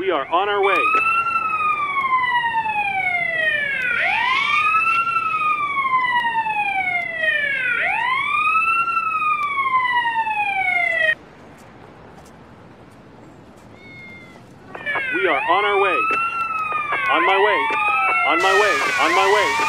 We are on our way. We are on our way. On my way. On my way. On my way.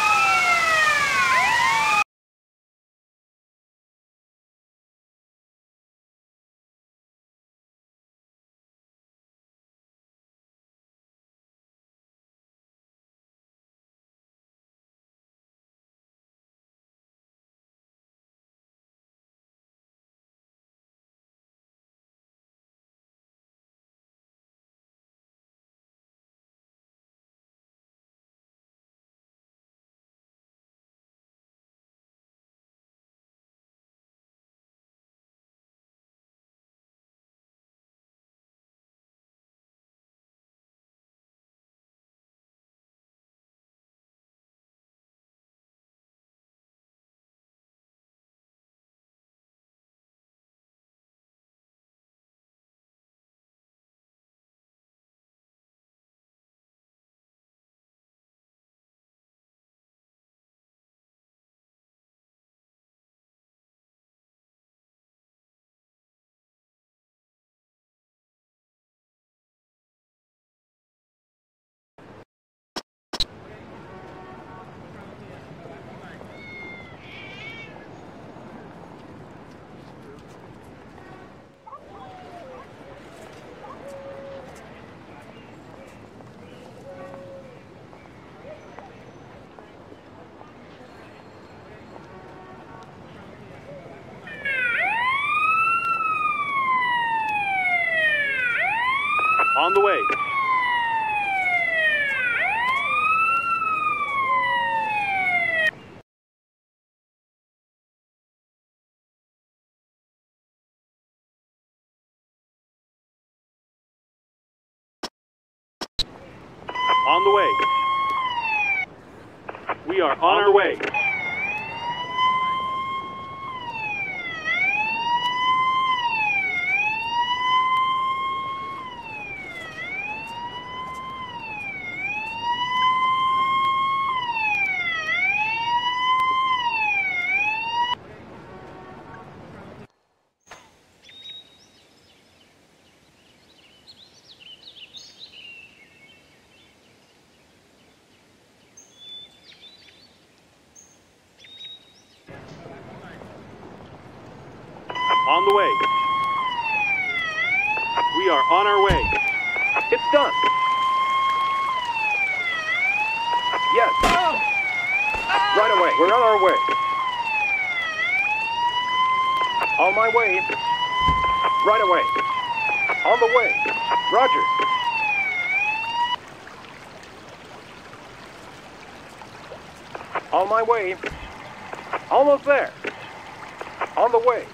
On the way. On the way. We are on our way. On the way. We are on our way. It's done. Yes. Right away. We're on our way. On my way. Right away. On the way. Roger. On my way. Almost there. On the way.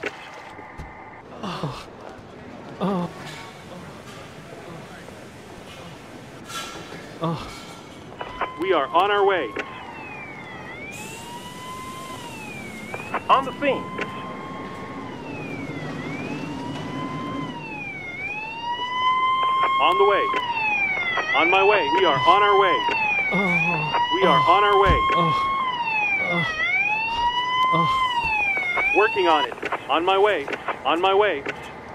We are on our way. On the scene. On the way. On my way. We are on our way. We are on our way. Working on it. On my way. On my way.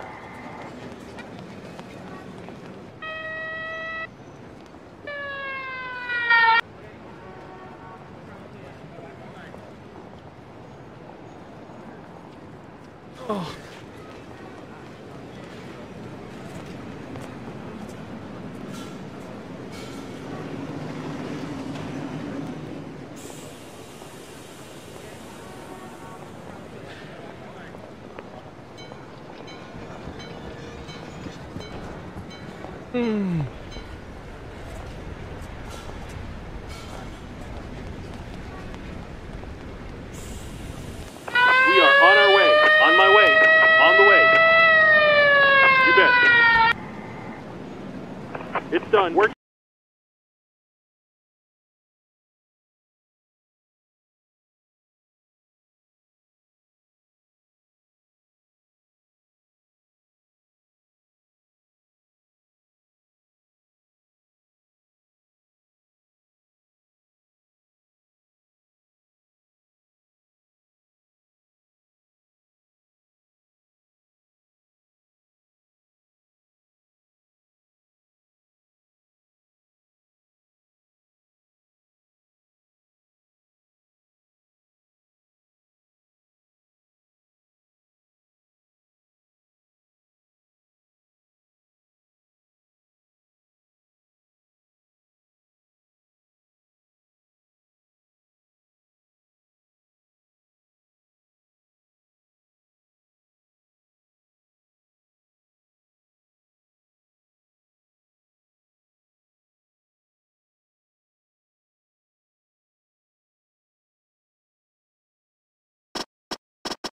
We are on our way. On my way. On the way. You bet. It's done. Work.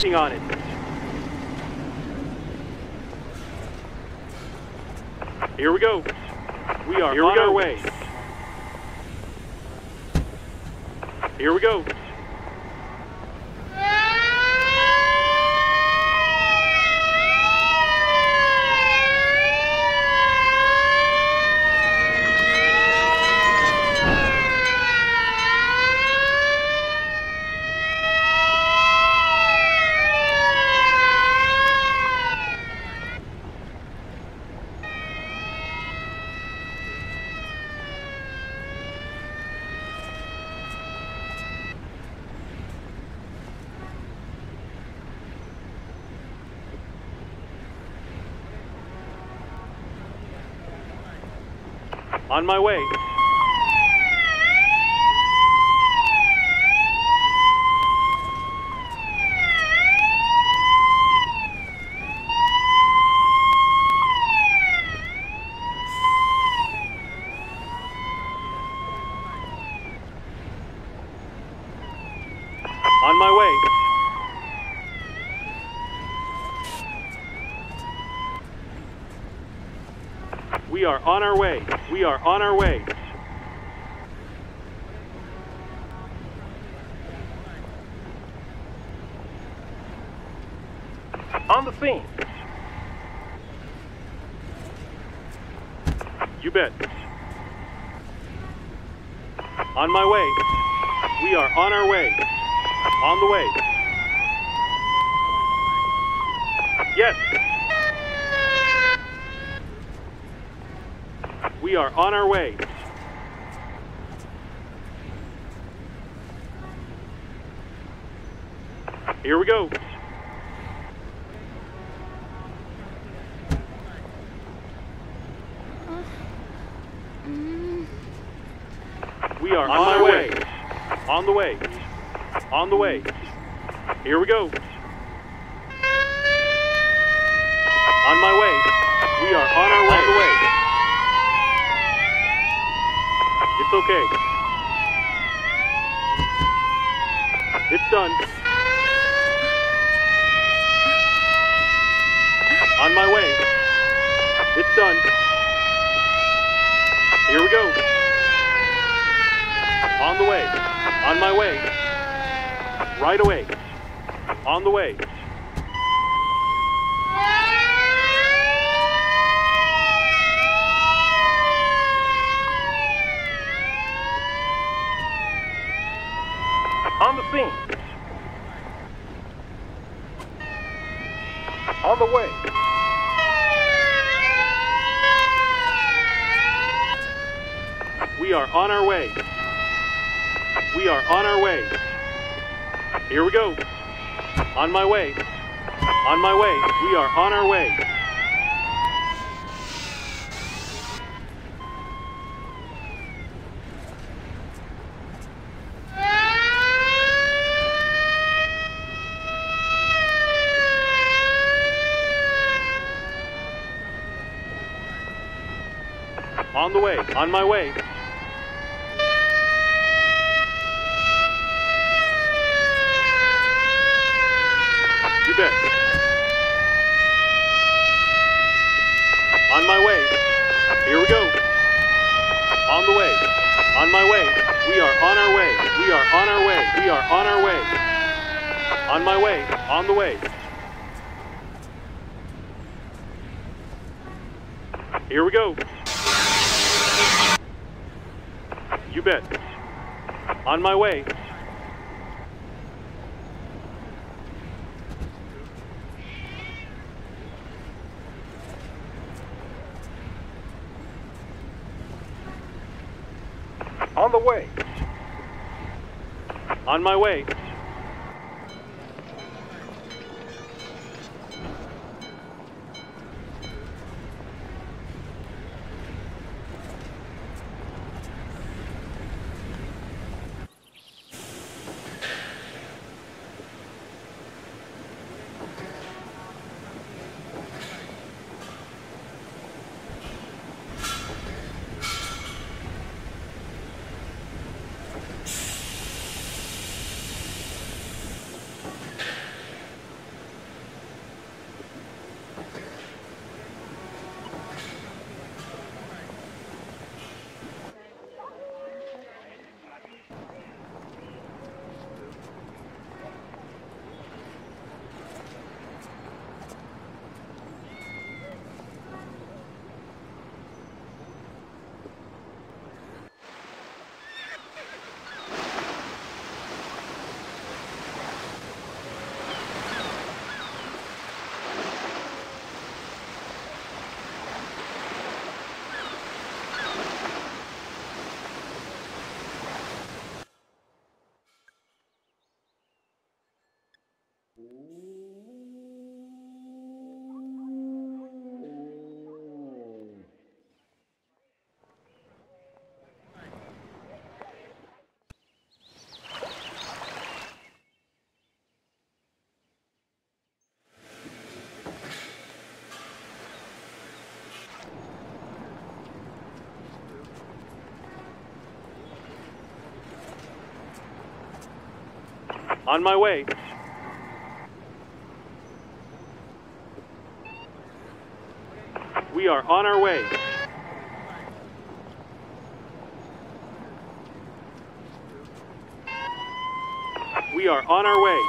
Working on it. Here we go. We are on our way. Here we go. On my way. On my way. We are on our way. We are on our way. On the scene. You bet. On my way. We are on our way. On the way. Yes. We are on our way. Here we go. We are on my way. On the way. On the way. Here we go. On my way. We are on our way. On the way. It's okay. It's done. On my way. It's done. Here we go. On the way. On my way. Right away. On the way. On the scene. On the way. We are on our way. We are on our way. Here we go. On my way. On my way. We are on our way. On the way. On my way. You bet. On my way. Here we go. On the way. On my way. We are on our way. We are on our way. We are on our way. On my way. On the way. Here we go. You bet. On my way. On the way. On my way. On my way. We are on our way. We are on our way.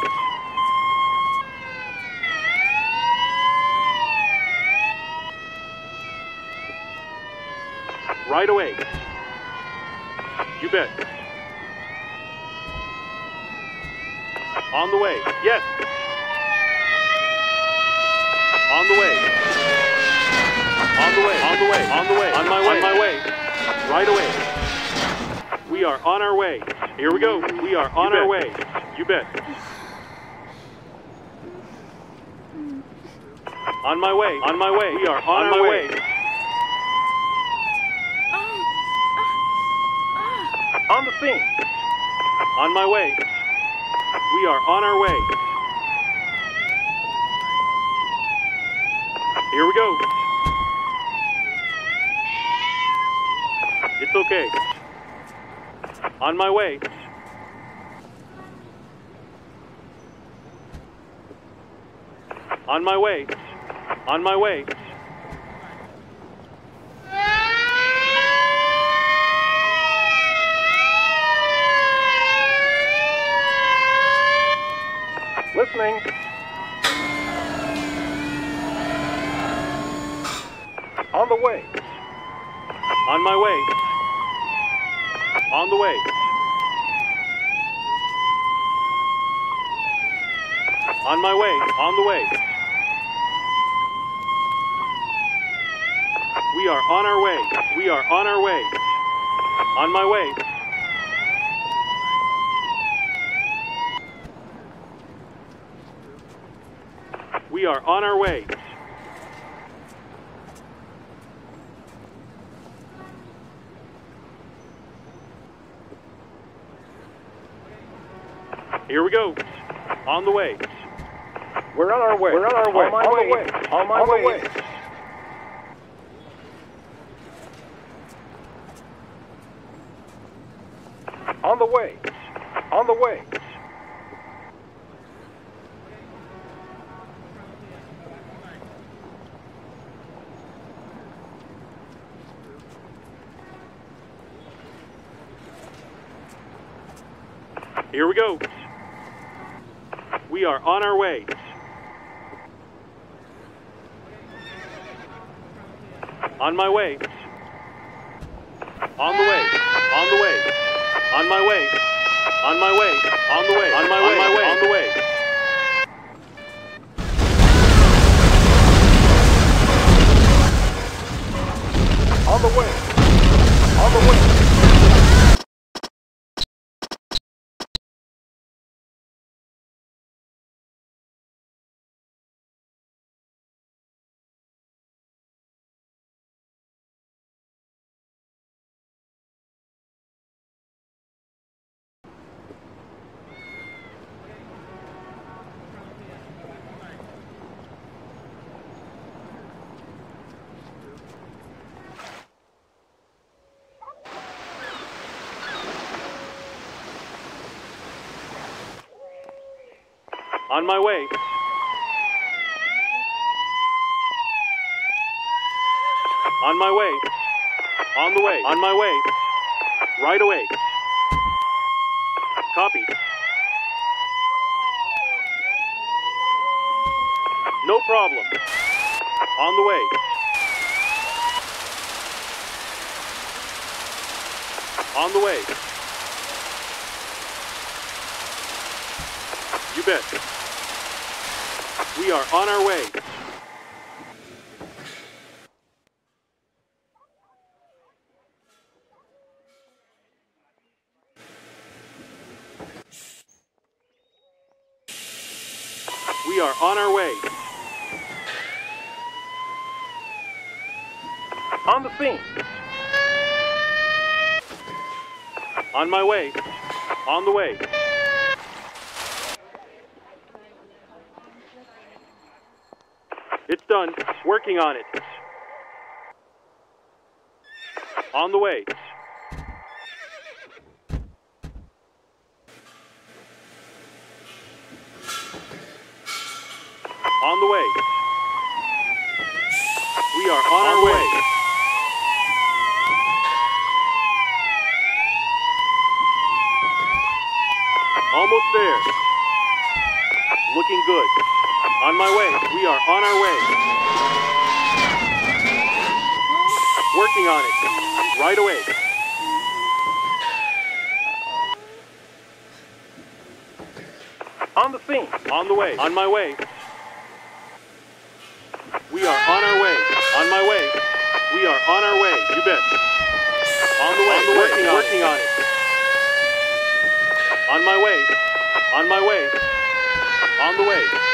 Right away. You bet. On the way. Yes. On the way. On the way. On the way. On the way. On my way. On my way. Right away. We are on our way. Here we go. We are on our way. You bet. On my way. On my way. We are on our way. On the scene. On my way. We are on our way. Here we go. It's okay. On my way. On my way. On my way. Listening. On the way. On my way. On the way. On my way. On the way. We are on our way. We are on our way. On my way. We are on our way. Here we go. On the way. We're on our way. We're on our way. On my way. On my way. On the way. On the way. Here we go. We are on our way. On my way. On the way. On the way. On my way. On my way. On the way. On my way. On my way. On the way. On the way. On the way. On my way. On my way. On the way. On my way. Right away. Copy. No problem. On the way. On the way. You bet. We are on our way. We are on our way. On the scene. On my way. On the way. It's done. Working on it. On the way. Almost there. Looking good. On my way. We are on our way. Working on it. Right away. On the scene. On the way. On my way. We are on our way. On my way. We are on our way. You bet. On the way. On the way. Working on it. On my way. On my way. On the way.